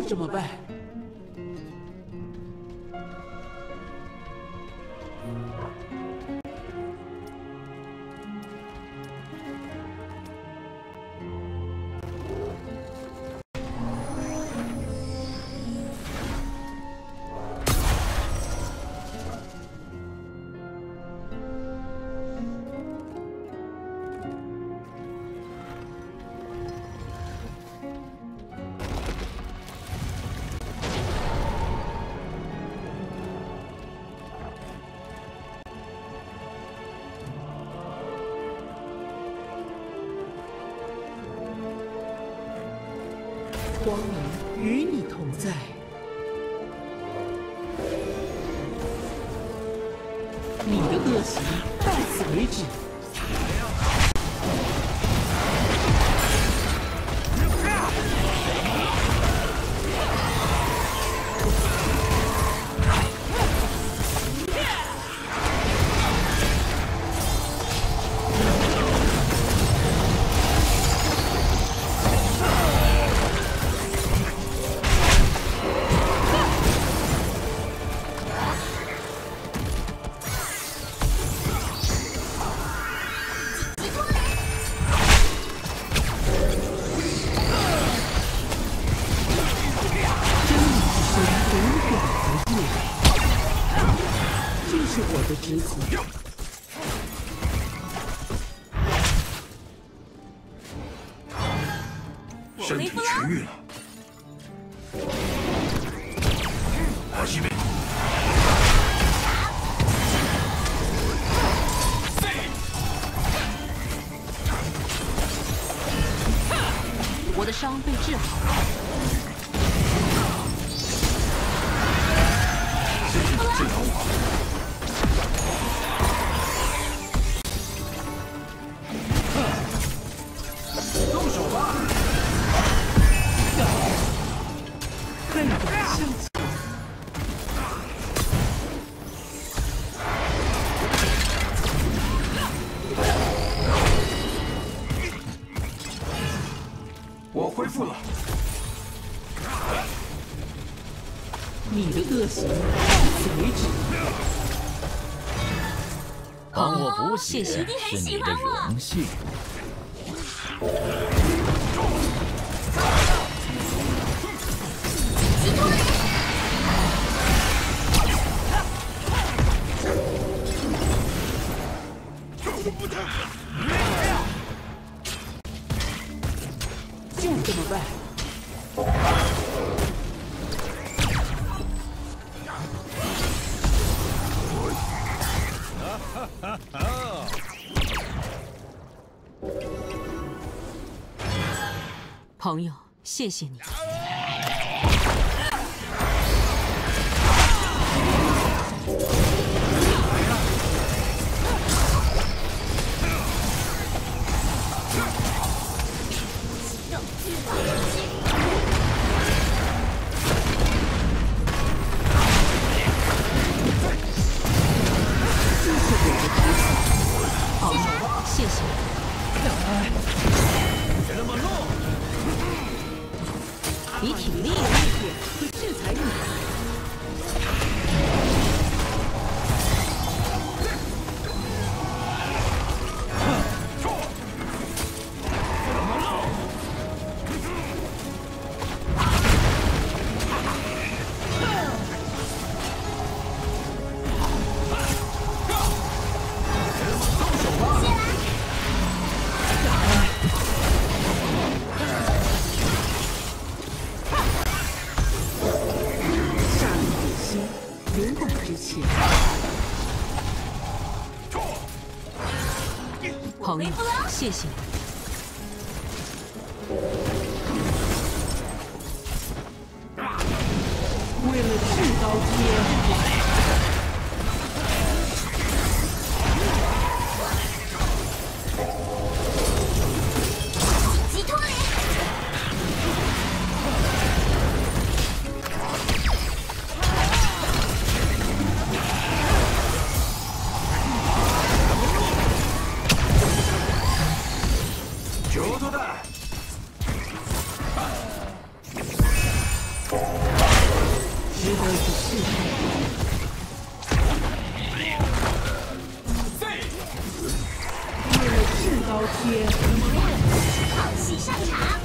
这么办。光明与你同在。你的恶行到此为止。是我的职责。 身体痊愈了。我西北。 我的伤被治好了。 谢谢你治疗我。 动手吧！ 看我向前。 我恢复了。 你的恶行到此为止。 帮我补血是你的荣幸。 就这么办。 朋友，谢谢你。朋友，谢谢你。 你挺厉害，会制裁你的。勇敢之前， 朋友，谢谢你。 为了至高天。 球子弹！ 高天， 好戏上场。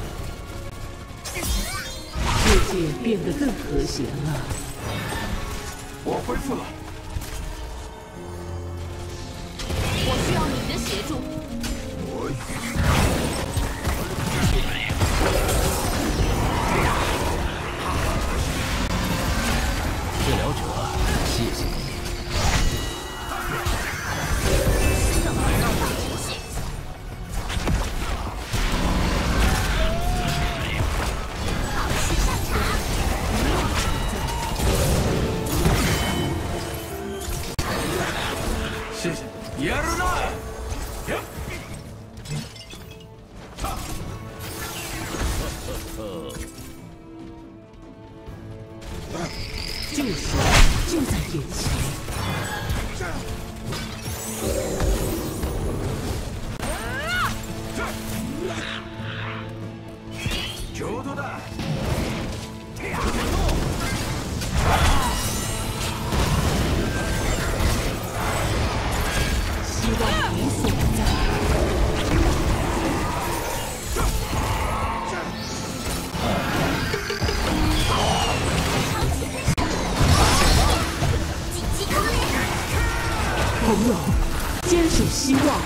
世界变得更和谐了。 我恢复了。 我需要你的协助。 治疗者，谢谢你。 谢谢，やるな！ 救赎就在眼前。 ちょうどだ。 希望你所在。朋友，坚守希望。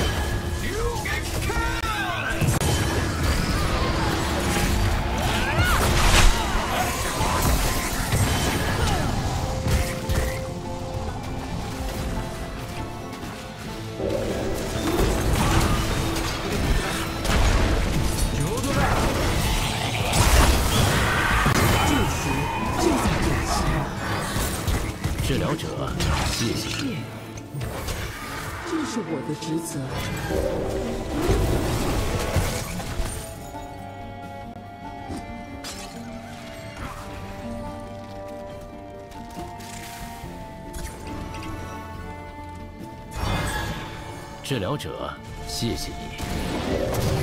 治疗者，谢谢你。 这是我的职责。 治疗者，谢谢你。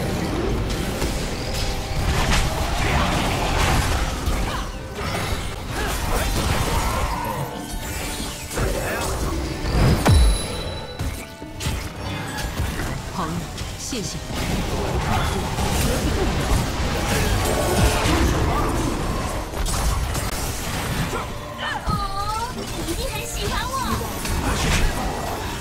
朋友，谢谢你。 哦，你一定很喜欢我。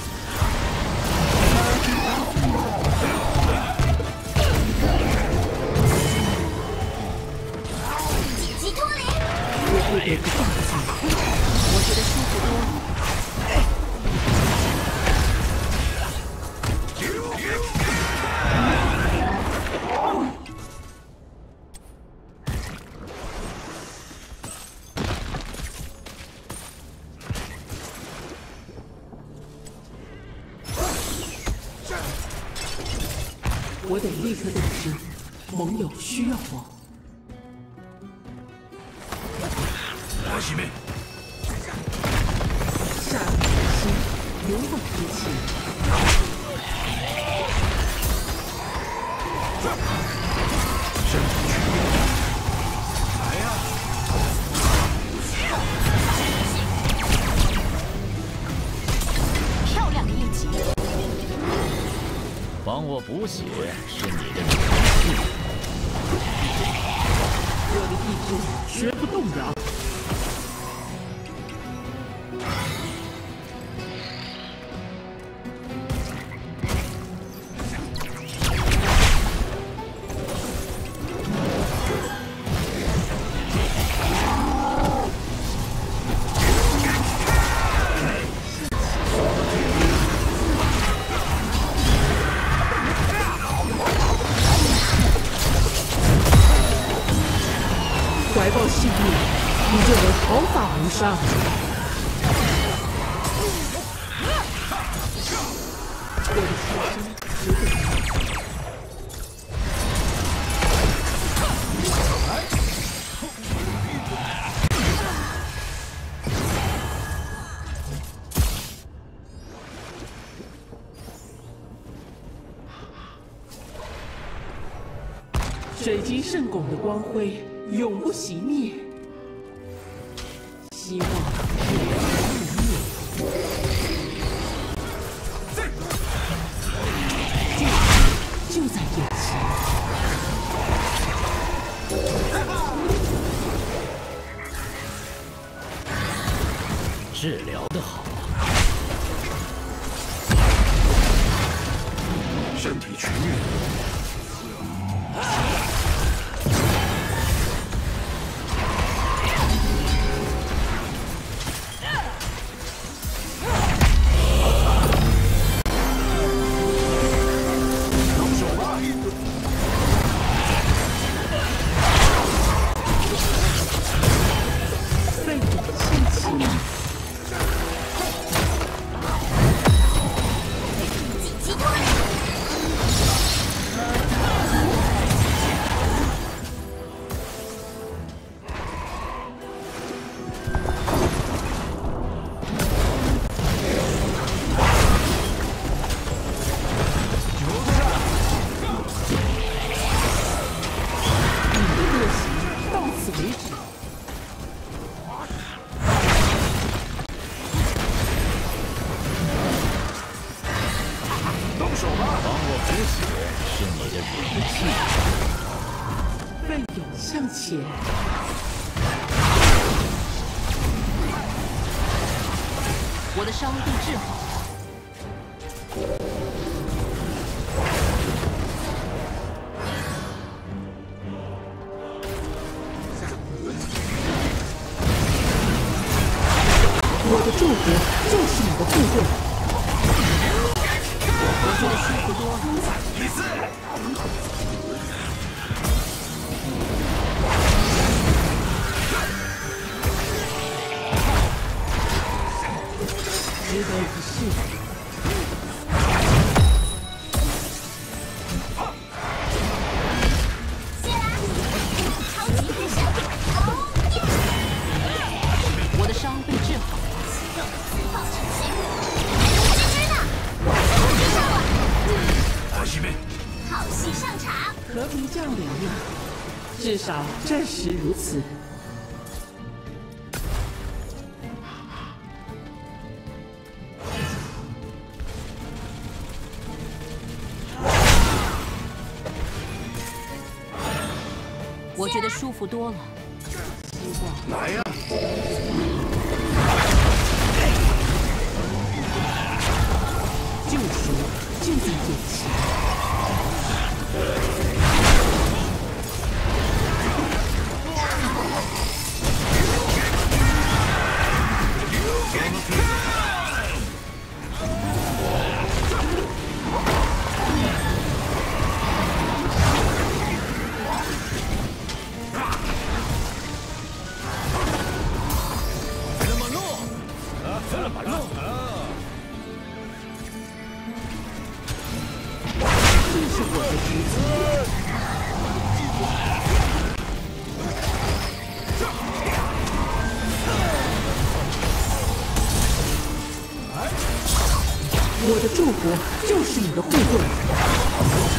紧急脱离。 我会给个大赞。 我觉得舒服多了。 我得立刻动身，盟友需要我。 我西妹， 善恶心，永不提起。 来呀！ 漂亮的一击。 帮我补血是你的本事。 我的意志绝不动摇。怀抱信念，你就能毫发无伤。我的出身值得你。水晶圣拱的光辉永不熄灭，希望永不熄灭。 治疗的好。 身体痊愈。动手吧！ 背影升起，你的恶行到此为止。 动手吧！ 帮我补血是你的勇气。 背影向前， 我的伤被治好。 我的祝福就是你的护盾。 我觉得舒服多了。 值得一试。 我的伤被治好。 伙计们， 好戏上场。 和平降临了，至少暂时如此。 我觉得舒服多了。 来呀！ 救赎就在眼前。这是我的职责。我的祝福就是你的护盾。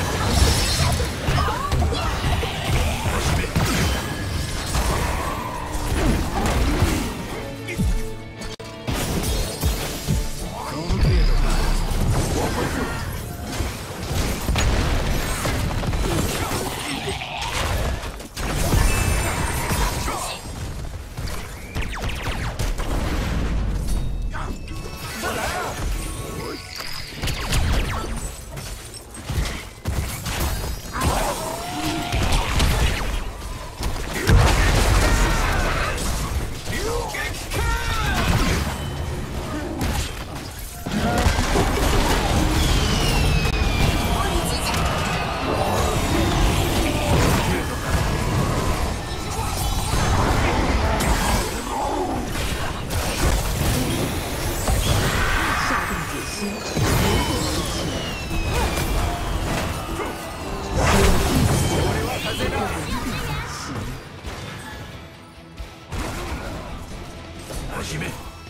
伙计们，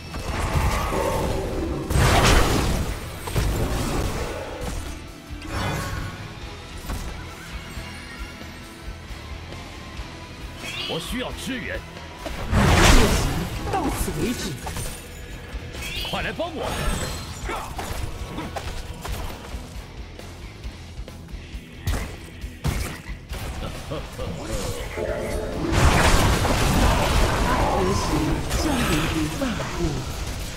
我需要支援， 恶行到此为止。 快来帮我！ 和谐降临于万物。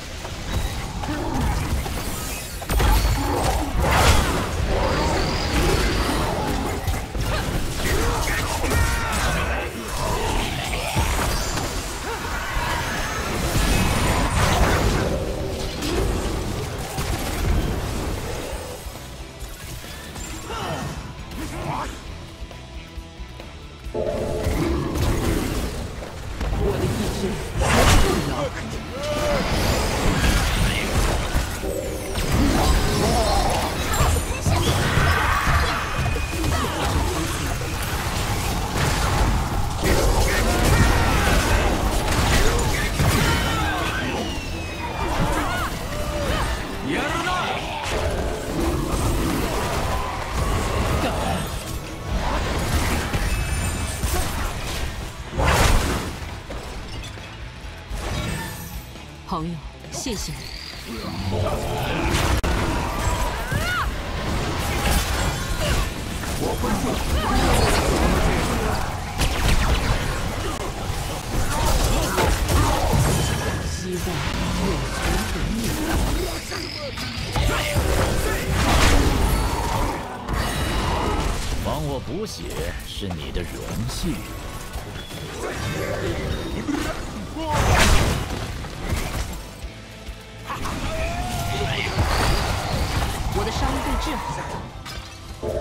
谢谢你。 希望永存等你。 帮我补血是你的荣幸。 我的伤被治好。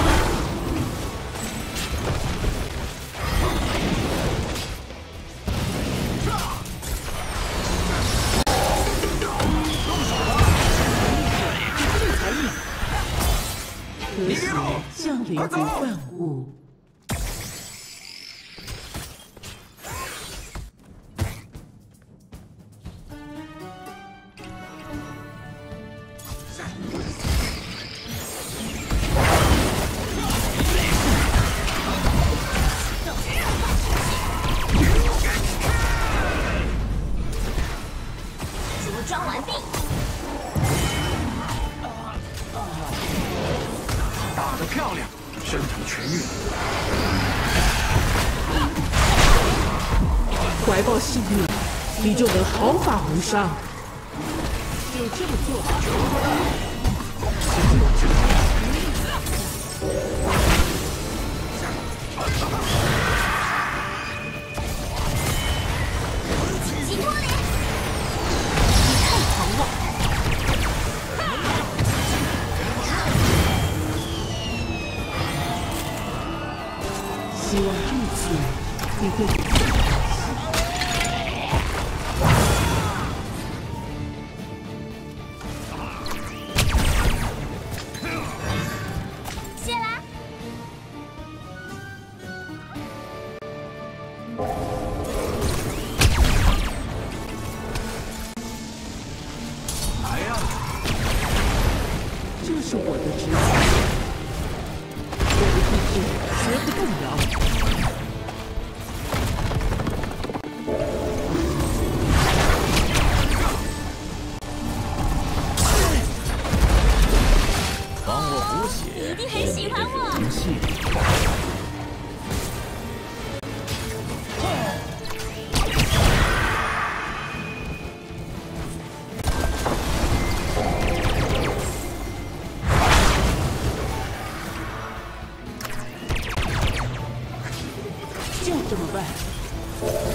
可喜降临于万物。 组装完毕。 打得漂亮，身体痊愈。 怀抱幸运，你就能毫发无伤。就这么做吧。 紧急脱离。 太狂妄！ 希望这次你会。 谢啦。 来呀！ 这是我的职责，我的意志绝不动摇。 帮我补血一定很喜欢我是你的荣幸。 就这么办。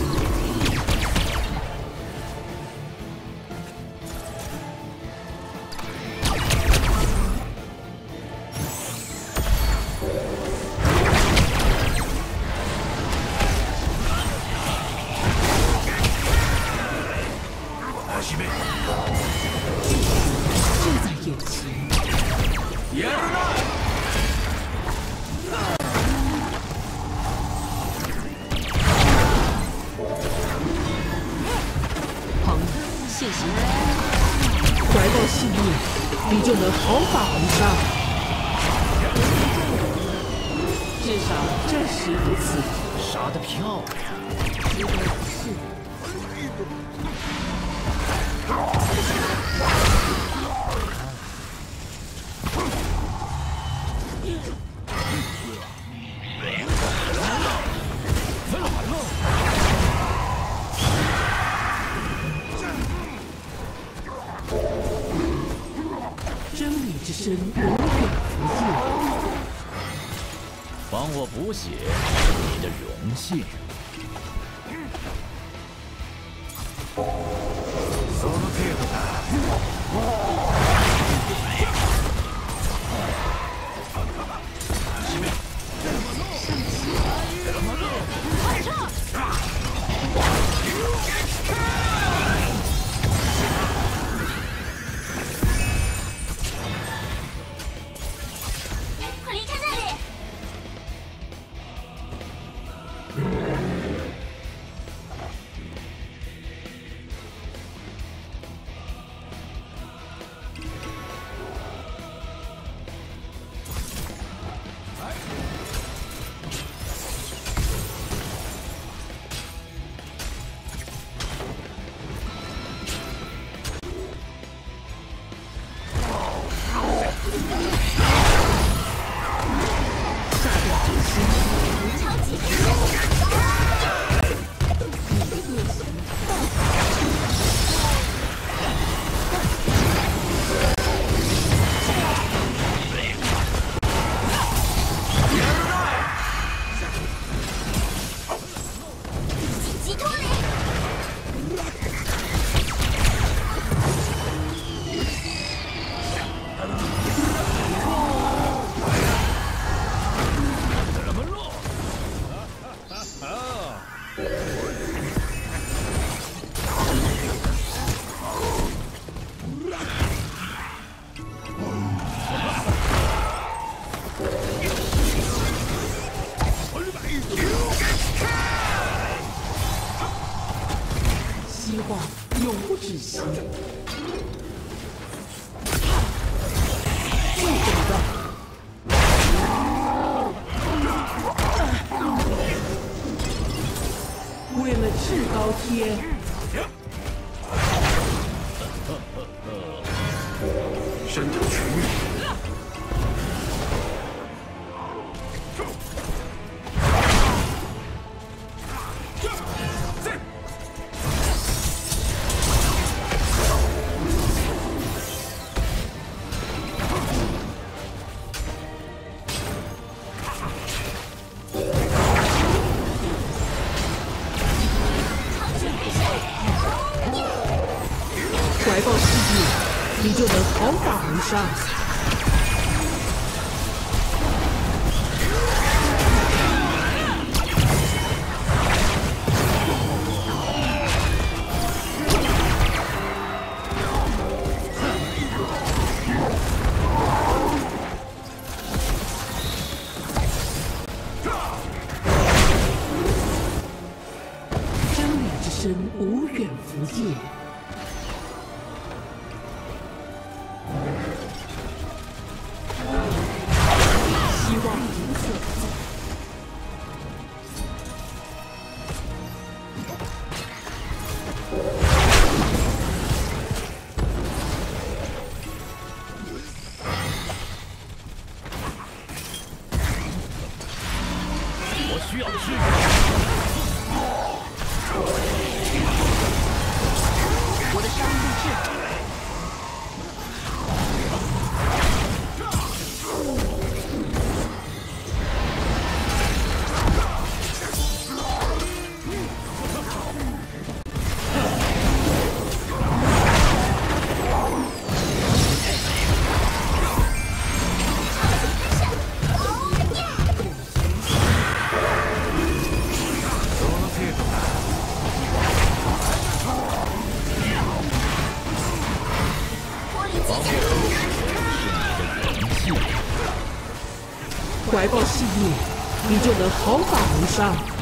阿西妹， 就在眼前。 耶尔纳！ 朋友，谢谢你。 怀抱幸运，你就能毫发无伤。至少暂时如此。 杀得漂亮！ 是。真理之声永远不灭。 帮我补血是你的荣幸。 その程度だ。 快离开那里！ 窒息。就这么办。为了至高天， 生长全面。 怀抱世界，你就能毫发无伤。真理之声无远弗届。希望无所不在。 我需要支援。 我的伤被治好。 怀抱事业，你就能毫发无伤。